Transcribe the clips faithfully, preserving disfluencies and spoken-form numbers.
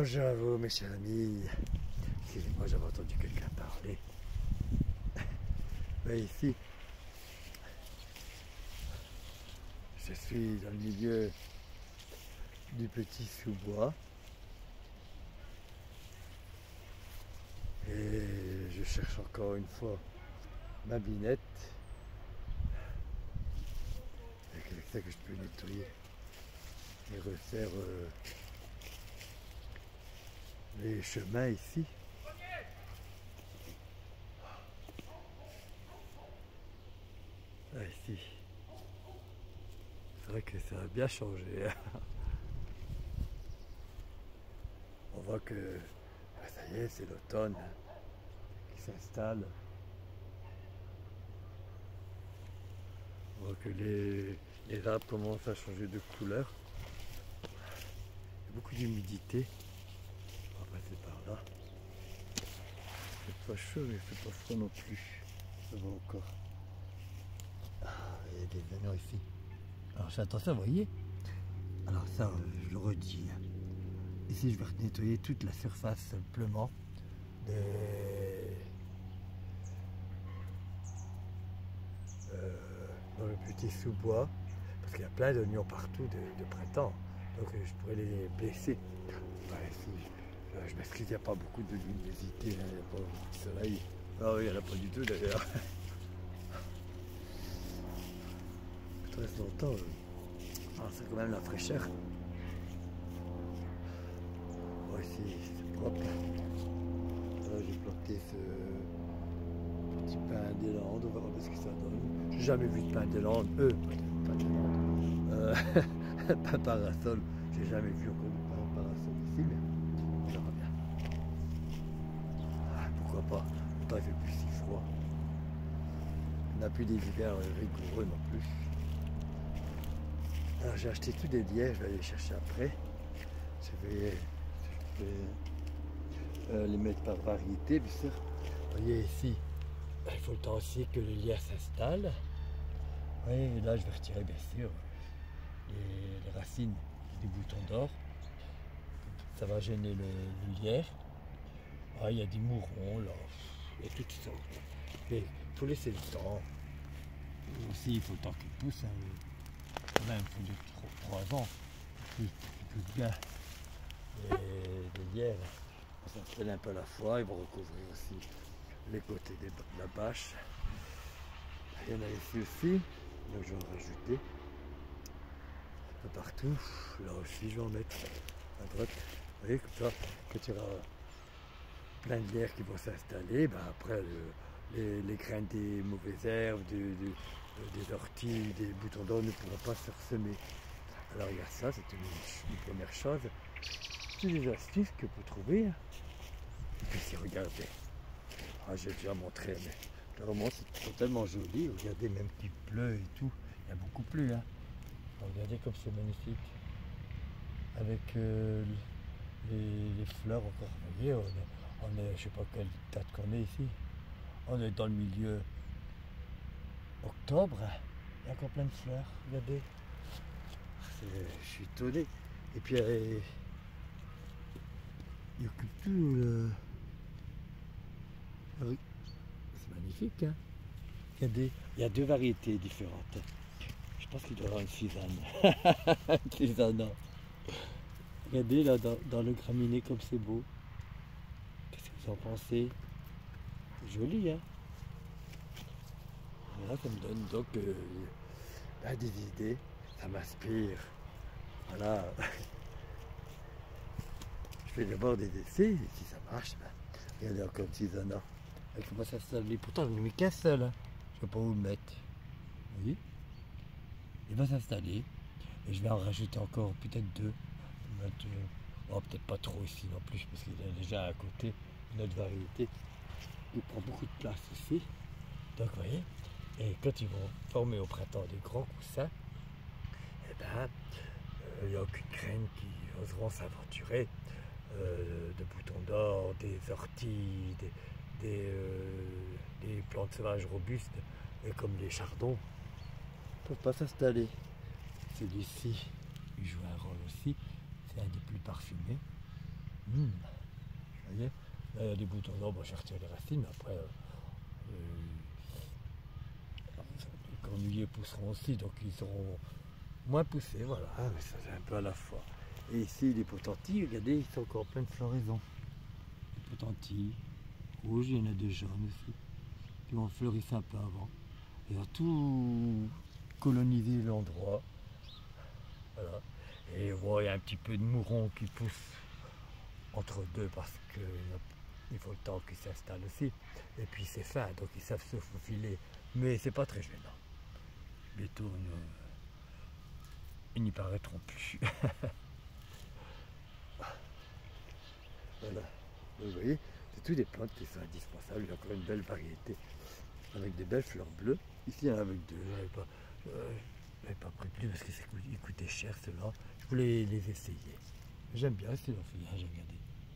Bonjour à vous mes chers amis. Excusez-moi, j'avais entendu quelqu'un parler. Mais ici, je suis dans le milieu du petit sous-bois. Et je cherche encore une fois ma binette. Avec ça que je peux nettoyer et refaire euh, les chemins ici. Ah, ici. C'est vrai que ça a bien changé. On voit que bah, ça y est, c'est l'automne qui s'installe. On voit que les, les arbres commencent à changer de couleur. Il y a beaucoup d'humidité. On va passer par là. C'est pas chaud mais c'est pas froid non plus. Ça va encore. Ah, il y a des oignons ici. Alors fais attention, vous voyez. Alors ça, je le redis. Ici, je vais nettoyer toute la surface simplement de... Euh, dans le petit sous-bois, parce qu'il y a plein d'oignons partout de, de printemps, donc je pourrais les blesser. Ouais, si, je, je m'excuse, il n'y a pas beaucoup de luminosité, il n'y a pas beaucoup de soleil. Ah oui, il n'y en a pas du tout d'ailleurs. Très longtemps, ah, c'est quand même la fraîcheur. Bon, ici, c'est propre. Là, j'ai planté ce petit pain des Landes, on va voir ce que ça donne. J'ai jamais vu de pain des Landes, euh, pas des Landes, euh, pain parasol. J'ai jamais vu encore de pain parasol ici, mais on verra bien. Ah, pourquoi pas, pourtant il fait plus si froid. On n'a plus des hivers rigoureux non plus. Alors j'ai acheté tous des lierres, je vais aller les chercher après. Je vais, je vais euh, les mettre par variété, bien sûr. Vous voyez ici, il faut le temps aussi que les lierres s'installent. Oui, là je vais retirer bien sûr les, les racines des boutons d'or. Ça va gêner le, le lierre. Ah, il y a des mourons là, il y a toutes sortes. Il faut laisser le temps. Aussi il faut le temps qu'ils poussent. Hein. Quand même, il faut deux, trois ans. Ils poussent bien. Et les lierres, on s'installe un peu à la fois. Ils vont recouvrir aussi les côtés de la bâche. Il y en a ici aussi, donc je vais en rajouter un peu partout. Là aussi je vais en mettre à droite. Vous voyez, comme ça, quand il y aura plein de lierres qui vont s'installer, ben après le, les, les graines des mauvaises herbes, de, de, des orties, des boutons d'or ne pourront pas se ressemer. Alors il y a ça, c'est une, une première chose. C'est des astuces que vous trouvez. Et puis si regardez, ah, j'ai déjà montré, mais vraiment c'est tellement joli. Regardez, même qu'il pleut et tout, il y a beaucoup plu. Hein. Regardez comme c'est magnifique. Avec euh, les, les fleurs encore. Vous voyez, on est, on est, je sais pas quelle date qu'on est ici. On est dans le milieu octobre. Il y a encore plein de fleurs. Regardez. Je suis étonné. Et puis euh, il occupe tout le... Ah oui. C'est magnifique. Hein. Regardez, il y a deux variétés différentes. Je pense qu'il doit y avoir une Susanne. Une Susanne. Regardez là dans, dans le graminé comme c'est beau. Qu'est-ce que vous en pensez? C'est joli, hein? Voilà, ça me donne donc euh, bah, des idées. Ça m'inspire. Voilà. Je fais d'abord des essais, et si ça marche, ben, regardez encore une Susanne. Elle commence à s'installer. Pourtant, je n'ai mis qu'un seul. Hein. Je ne sais pas où le mettre. Vous voyez? Il va s'installer. Et je vais en rajouter encore peut-être deux. Oh, peut-être pas trop ici non plus, parce qu'il y a déjà à côté une autre variété. Il prend beaucoup de place ici. Donc, vous voyez. Et quand ils vont former au printemps des grands coussins, eh ben, euh, il n'y a aucune graine qui oseront s'aventurer. Euh, de boutons d'or, des orties, des, des, euh, des plantes sauvages robustes, et comme les chardons, ne peuvent pas s'installer. Celui-ci, il joue un rôle aussi, c'est un des plus parfumés. Mmh. Vous voyez, là il y a des boutons d'or, bon, j'ai retiré les racines, mais après, euh, euh, les cornuliers pousseront aussi, donc ils seront moins poussés, voilà. Ah, mais ça c'est un peu à la fois. Et ici, les potentilles, regardez, ils sont encore en pleine floraison. Les potentilles rouges, il y en a des jaunes aussi, qui ont fleuri un peu avant. Ils ont tout colonisé l'endroit. Voilà. Et bon, il y a un petit peu de mouron qui pousse entre deux parce qu'il faut le temps qu'ils s'installent aussi. Et puis c'est fin, donc ils savent se faufiler. Mais c'est pas très gênant. Bientôt, nous, ils n'y paraîtront plus. Voilà. Vous voyez, c'est toutes des plantes qui sont indispensables. Il y a encore une belle variété avec des belles fleurs bleues. Ici, il y en a avec deux. Je n'avais pas, euh, pas pris plus parce qu'ils coûtaient cher ceux-là. Je voulais les essayer. J'aime bien ces filles, j'ai regardé.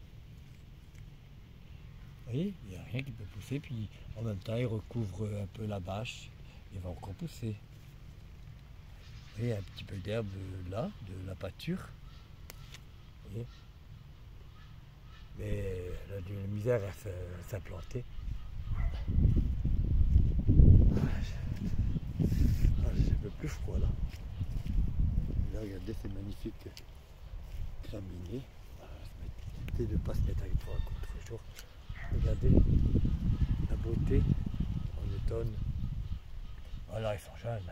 Vous voyez, il n'y a rien qui peut pousser. Puis en même temps, il recouvre un peu la bâche. Il va encore pousser. Vous voyez, un petit peu d'herbe là, de la pâture. Vous voyez. Mais elle a de la misère à s'implanter. Ah, j'ai un peu plus froid là. Là, regardez, c'est magnifique graminées. Essayez de ne pas se mettre avec toi à contre-jour. Regardez la beauté en automne. Voilà, ils sont jeunes.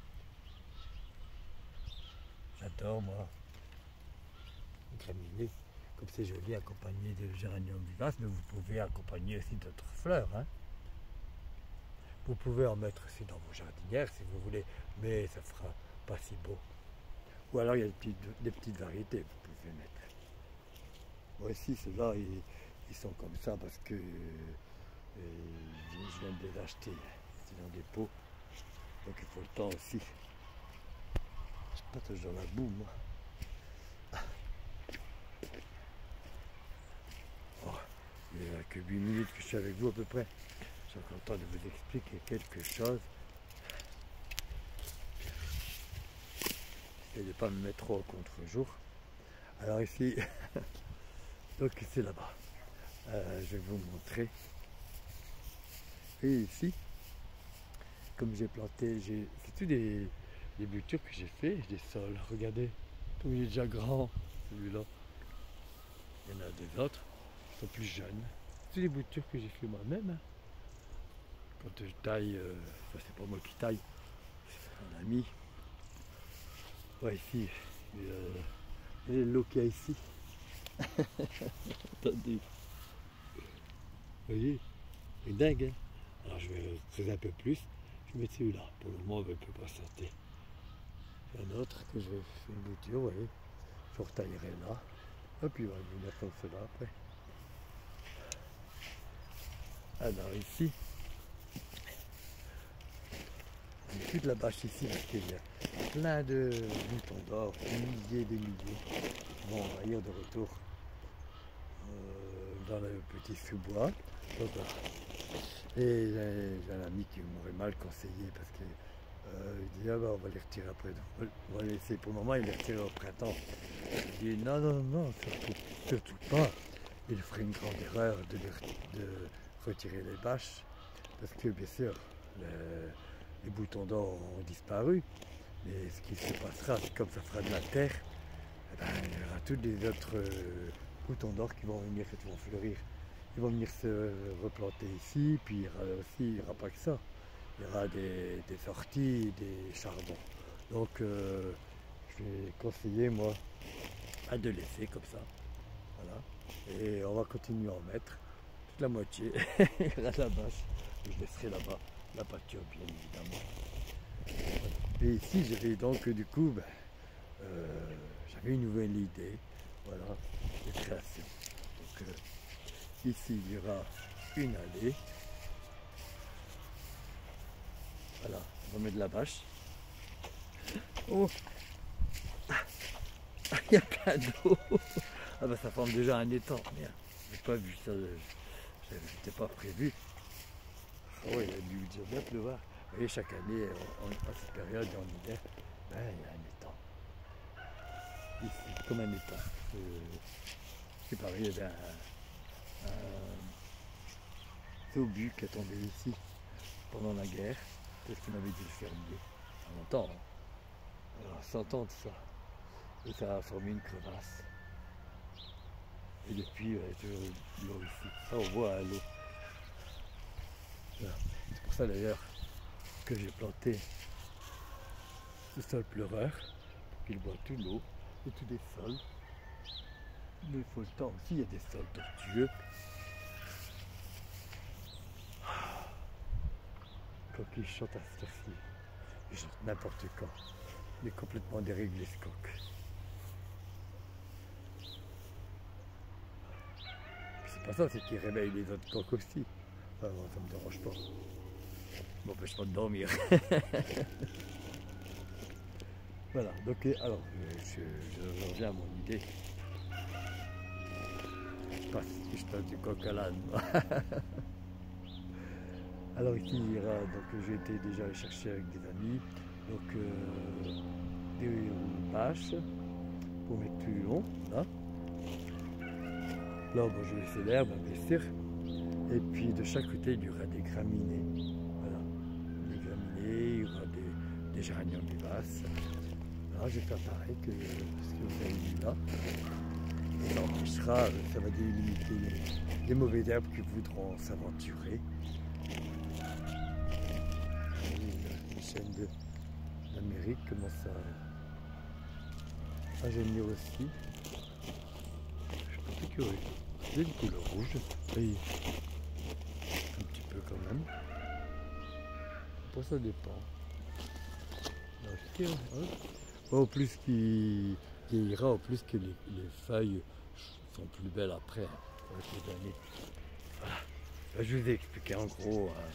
J'adore, moi. Graminées. Comme c'est joli, accompagné de géranium vivace, mais vous pouvez accompagner aussi d'autres fleurs. Hein. Vous pouvez en mettre aussi dans vos jardinières si vous voulez, mais ça fera pas si beau. Ou alors il y a des petites, des petites variétés que vous pouvez mettre. Voici, ceux-là, ils, ils sont comme ça parce que euh, je viens de les acheter. C'est dans des pots, donc il faut le temps aussi. Je suis pas toujours dans la boue, moi. Il n'y a que huit minutes que je suis avec vous à peu près. Je suis content de vous expliquer quelque chose. Et de ne pas me mettre trop au contre-jour. Alors ici, donc c'est là-bas. Euh, je vais vous montrer. Et ici, comme j'ai planté, c'est tout des, des boutures que j'ai fait, des sols. Regardez, comme il est déjà grand, celui-là. Il y en a des autres. Sont plus jeunes. C'est les boutures que j'ai fait moi-même. Hein. Quand je taille, euh, enfin, c'est pas moi qui taille, c'est un ami. Ouais, ici, euh, il y a l'eau qu'il y a ici. Attendez. Vous voyez, c'est dingue. Hein. Alors je vais creuser un peu plus. Je vais mettre celui-là. Pour le moment, on ne peut pas sortir. Un autre que je vais faire une bouture, vous voyez. Je retaillerai là. Et puis on va venir comme cela après. Alors ici, il n'y a plus de la bâche ici parce qu'il y a plein de boutons d'or, des milliers et des milliers qui vont envahir de retour euh, dans le petit sous-bois. Donc voilà. Et j'ai un ami qui m'aurait mal conseillé parce que euh, il dit ah bah, on va les retirer après. On va les laisser pour le moment, il les retire au printemps. Il dit non, non, non, surtout, surtout pas. Il ferait une grande erreur de, les, de retirer les bâches parce que bien sûr le, les boutons d'or ont disparu, mais ce qui se passera, c'est comme ça fera de la terre, eh ben, il y aura tous les autres euh, boutons d'or qui vont venir, qui vont fleurir, ils vont venir se replanter ici, puis il y aura aussi, il n'y aura pas que ça, il y aura des, des sorties, des charbons. Donc euh, je vais conseiller moi à de laisser comme ça, voilà, et on va continuer à en mettre. La moitié, il y a la bâche, je laisserai là-bas la pâture bien évidemment. Et ici j'avais donc du coup, ben, euh, j'avais une nouvelle idée, voilà, de création. Donc euh, ici il y aura une allée, voilà, on va mettre de la bâche. Oh, ah, il y a plein d'eau, ah ben ça forme déjà un étang, merde, j'ai pas vu ça. C'était pas prévu. Oh, il a dû déjà bien pleuvoir. Vous voyez, chaque année, en, en cette période, en hiver, ben, il y a un étang. Ici, comme un étang. Euh, qui paraît, il y avait un, un obus qui est tombé ici pendant la guerre. Peut-être qu'on avait dû le fermer. En longtemps, hein. Alors, cent ans de ça. Et ça a formé une crevasse. Et depuis, il y a toujours de l'eau ici. Ça, on voit à l'eau. Voilà. C'est pour ça d'ailleurs que j'ai planté ce sol pleureur, pour qu'il boit tout l'eau et tous les sols. Mais il faut le temps aussi, il y a des sols tortueux. Quand il chante à cette heure-ci, il chante n'importe quand. Il est complètement déréglé ce coq. C'est pas ça, c'est qu'il réveille les autres coqs aussi. Enfin, bon, ça me dérange pas. Ça m'empêche pas de dormir. Voilà, donc alors je, je, je reviens à mon idée. Parce que je passe du coq à l'âne. Alors ici, il ira, donc j'ai été déjà aller chercher avec des amis, donc euh, des bâches pour mettre plus long, là. Là, bon, je vais laisser l'herbe, bien sûr. Et puis de chaque côté, il y aura des graminées. Voilà, des graminées, il y aura des, des géraniums vivaces. Là, je vais faire pareil que ce que vous avez vu là. Ça empêchera, ça va délimiter les, les mauvaises herbes qui voudront s'aventurer. Les chaînes d'Amérique commencent à, à jaunir aussi. Je suis pas très curieux. C'est une couleur rouge. Oui. Un petit peu quand même. Pour ça dépend. Alors, au plus qu'il vieillira, au plus que les, les feuilles sont plus belles après, hein, avec les années. Voilà. Là, je vous ai expliqué en gros. Hein.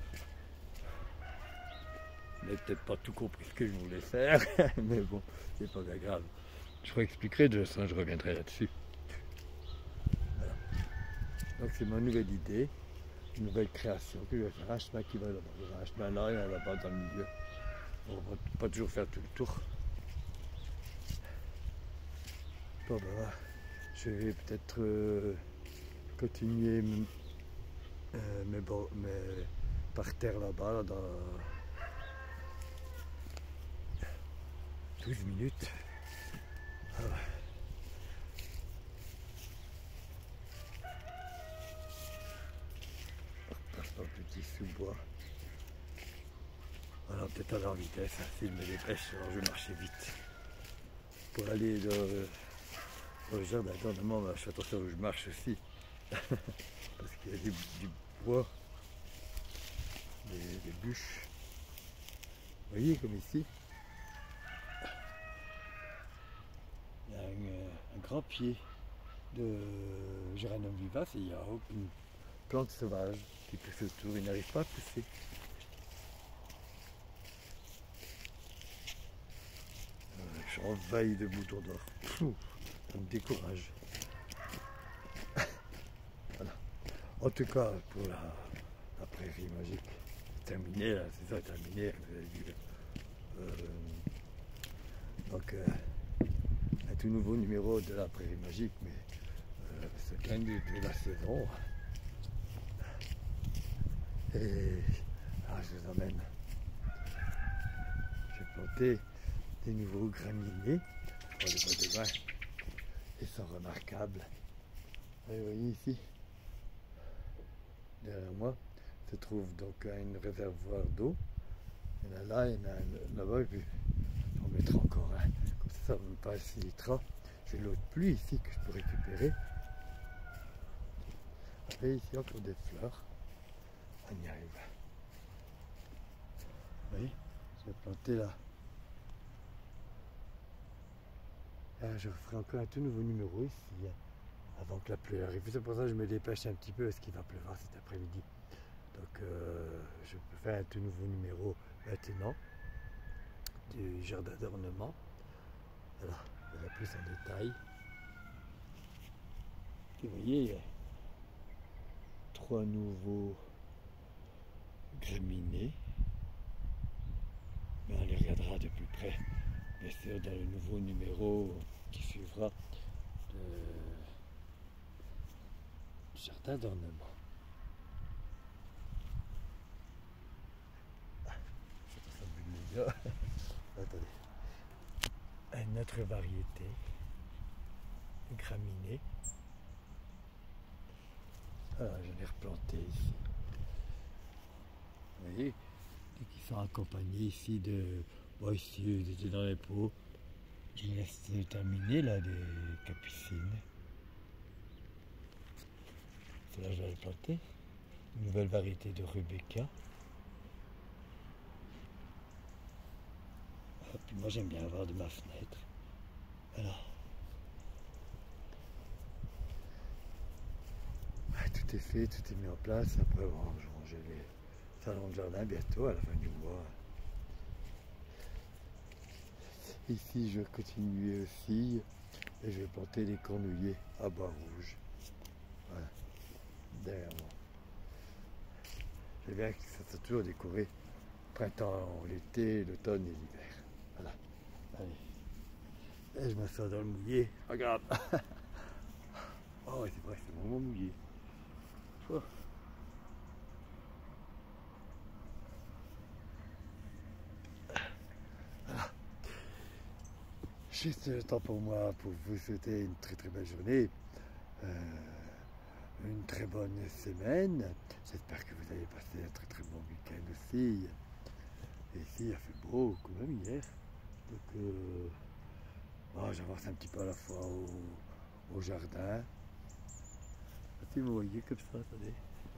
Vous n'avez peut-être pas tout compris ce que je voulais faire, mais bon, c'est pas grave. Je vous expliquerai, de toute façon, je reviendrai là-dessus. Voilà. Donc c'est ma nouvelle idée, une nouvelle création que je vais faire. Un chemin qui va là-bas, il y aura un chemin là et un là-bas dans le milieu. On ne va pas toujours faire tout le tour. Bon ben voilà, je vais peut-être euh, continuer euh, mes, mes parterres là-bas là, dans douze minutes. Voilà. On repasse par le petit sous-bois. Voilà, peut-être à leur vitesse, hein, s'il me dépêche, alors je vais marcher vite. Pour aller dans, dans le jardin d'ornement, je fais attention où je marche aussi. Parce qu'il y a du, du bois, des, des bûches. Vous voyez comme ici, il y a un, un grand pied de géranium vivace et il n'y a aucune plante sauvage qui pousse autour, il n'arrive pas à pousser. Je suis envahi de boutons d'or. Ça me décourage. Voilà. En tout cas, pour la, la prairie magique, terminé là, c'est ça, terminé. Vous avez vu. Euh, donc, euh, un tout nouveau numéro de la prairie magique, mais euh, c'est plein de, de la saison. Et ah, je vous emmène. J'ai planté des nouveaux graminés pour les bois de vin. Ils sont remarquables. Et vous voyez ici, derrière moi, se trouve donc un réservoir d'eau. Il y en a là, il y en a là-bas, et puis j'en mettrai encore un. Comme ça, ça me facilitera. J'ai l'eau de pluie ici que je peux récupérer. Et ici encore des fleurs. On y arrive. Vous voyez, je vais planter là. Ah, je ferai encore un tout nouveau numéro ici, avant que la pluie arrive. C'est pour ça que je me dépêche un petit peu, parce qu'il va pleuvoir cet après-midi. Donc euh, je peux faire un tout nouveau numéro maintenant, du jardin d'ornement. Voilà, on verra plus en détail. Et vous voyez, il y a trois nouveaux graminées. Mais on les regardera de plus près. Bien sûr, dans le nouveau numéro qui suivra de jardin d'ornement. Attendez. Une autre variété, graminées. Ah, j'en ai replanté ici. Vous voyez, qui sont accompagnés ici de... Bon, ici, j'étais dans les pots. Je laisse terminer là, des capucines. Celle-là, je vais les planter. Une nouvelle variété de Rubéca. Et puis moi, j'aime bien avoir de ma fenêtre. Voilà. Ah, tout est fait, tout est mis en place. Après, bon, je range les salons de jardin bientôt, à la fin du mois. Ici, je vais continuer aussi. Et je vais planter des cornouillers à bois rouge. Voilà. Derrière moi. J'aime bien que ça soit toujours décoré. Printemps, l'été, l'automne et l'hiver. Voilà. Allez. Et je m'assois dans le mouillé. Regarde. Oh, ouais, c'est vrai, c'est vraiment mouillé. Oh. Voilà. Juste le temps pour moi pour vous souhaiter une très très belle journée. Euh, une très bonne semaine. J'espère que vous avez passé un très très bon week-end aussi. Et ici, il a fait beau quand même hier. Donc, euh, oh, j'avance un petit peu à la fois au, au jardin. Si vous voyez comme ça, attendez.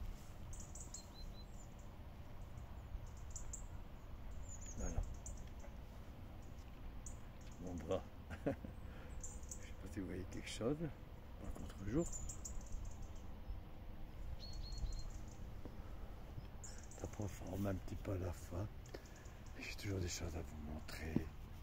Voilà. Mon bras. Je ne sais pas si vous voyez quelque chose. Par contre-jour. Ça prend forme un petit peu à la fois. Et j'ai toujours des choses à vous montrer.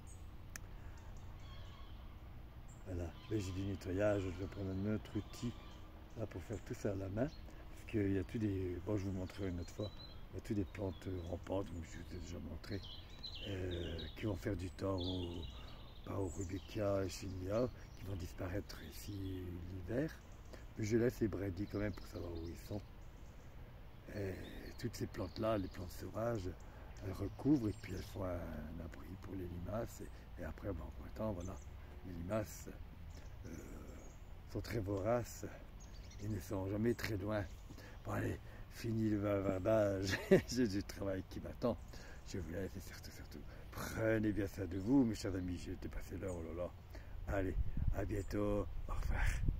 Voilà, là j'ai du nettoyage, je vais prendre un autre outil là pour faire tout ça à la main. Parce qu'il y a tous des. Bon, je vous montrerai une autre fois. Il y a tous des plantes rampantes, comme je vous ai déjà montré, euh, qui vont faire du tort au, pas au Rubéca et Chinia, qui vont disparaître ici l'hiver. Mais je laisse les brebis quand même pour savoir où ils sont. Et toutes ces plantes-là, les plantes sauvages, elles recouvrent et puis elles font un abri pour les limaces. Et, et après, ben, en printemps, voilà, les limaces euh, sont très voraces et ne sont jamais très loin. Bon allez, fini le bavardage, j'ai du travail qui m'attend. Je vous laisse et surtout, surtout, prenez bien soin de vous, mes chers amis, j'ai dépassé l'heure, oh là là. Allez, à bientôt, au revoir.